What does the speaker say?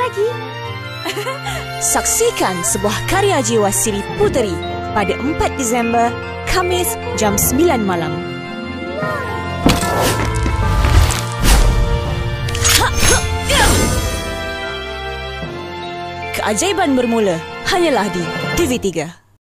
lagi. Saksikan sebuah karya jiwa Sri Puteri pada 4 Disember, Khamis jam 9 malam. Keajaiban bermula hanyalah di TV3.